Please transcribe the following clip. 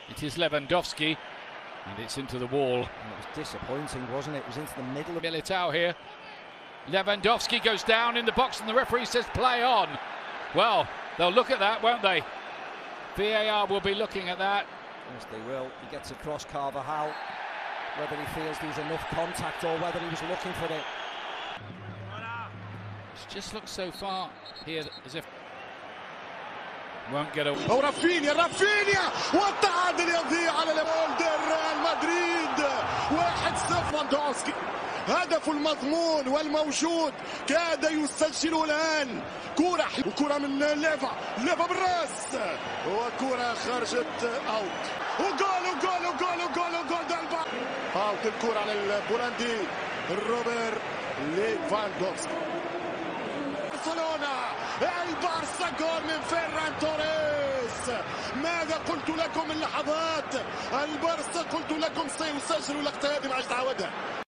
It is Lewandowski, and it's into the wall. And it was disappointing, wasn't it? It was into the middle of Militao here. Lewandowski goes down in the box, and the referee says play on. Well, they'll look at that, won't they? VAR will be looking at that. Yes, they will. He gets across Carvajal. Whether he feels there was enough contact or whether he was looking for it. It just looks so far here as if won't get away. ورافينيا والتعادل يضيع على ريال مدريد 1-0. ليفاندوفسكي هدفه المضمون والموجود كاد يسجل الآن. كرة من ليفا بالراس وكرة خرجت اوت وجول دالبا اوت. الكرة على البولندي روبر ليفاندوفسكي. برشلونة البارسا جول من فيران توريس. ماذا قلت لكم من لحظات؟ البارسا قلت لكم سيسجل اللقطة هذه ما عادش تعاودها.